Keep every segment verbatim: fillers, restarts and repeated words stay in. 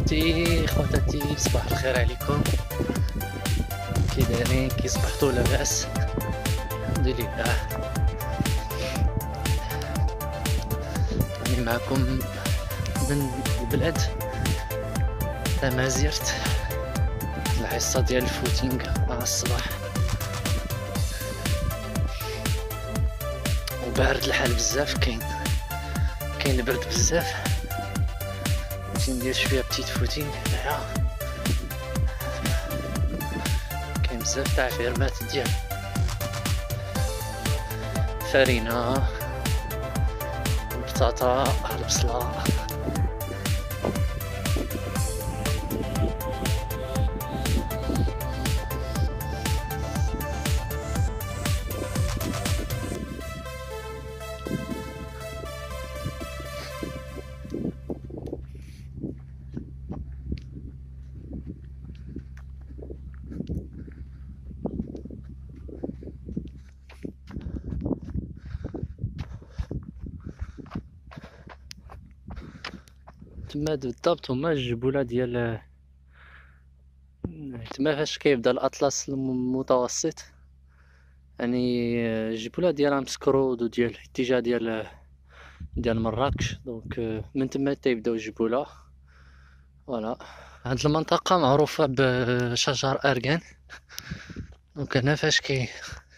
خوتي خواتاتي، صباح الخير عليكم. كي دايرين؟ كي صبحتوا لاباس؟ الحمد لله. راني معكم من البلاد امازيغت، الحصه ديال الفوتينغ مع الصباح، وبارد الحال بزاف. كاين كاين البرد بزاف. نمشي ندير شويه بتيت فوتينغ هنايا. كاين بزاف تاع فيرمات ديال فرينه، البطاطا، البصله. تما بالضبط هما الجبولة ديال تما فاش كيبدا الأطلس المتوسط، يعني الجبولة ديال مسكرود وديال الاتجاه ديال ديال مراكش. دونك من تما تيبداو الجبولة. فوالا هاد المنطقة معروفة بشجر أركان. دونك هنا فاش كي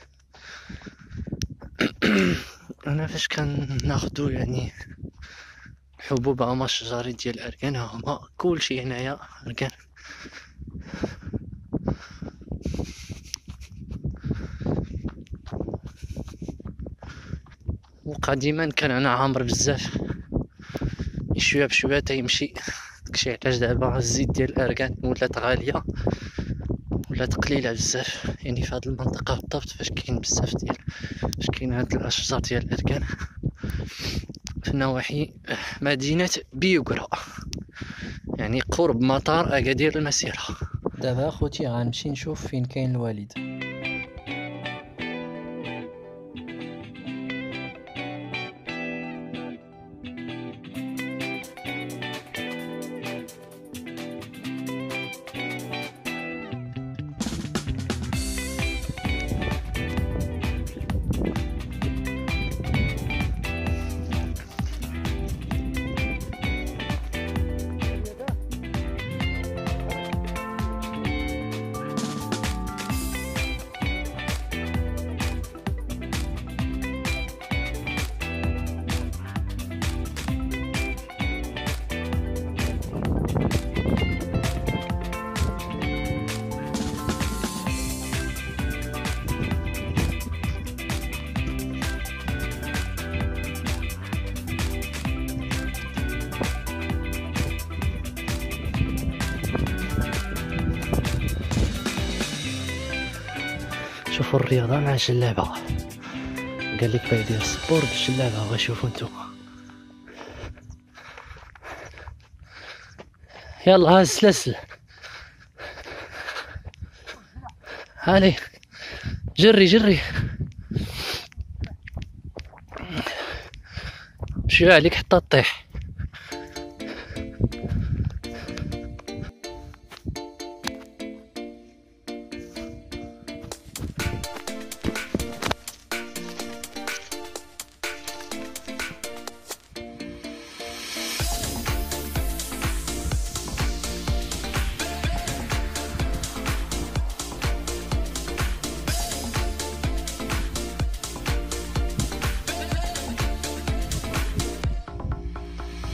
هنا فاش كناخدو يعني حبوب هما الشجري ديال الأركان، هما كلشي هنايا أركان. وقديما كان هنا عامر بزاف، شويه بشويه تيمشي. داكشي علاش دابا الزيت ديال الأركان ولات غالية، ولات قليلة بزاف. يعني في هاد المنطقة بالضبط فاش كاين بزاف ديال فاش كاين هاد الأشجار ديال الأركان في نواحي مدينة بيوغرا، يعني قرب مطار أكادير المسيرة. دابا خوتي غنمشي نشوف فين كاين الوالد. شوفوا الرياضة مع الجلابة. قال لك بغا يدير السبور بالجلابة، وشوفوا نتوما. يلا ها السلاسل، هاني جري جري. مشيو عليك حتى تطيح.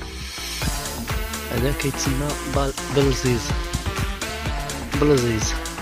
هذا كيتسمى بلزيز بلزيز.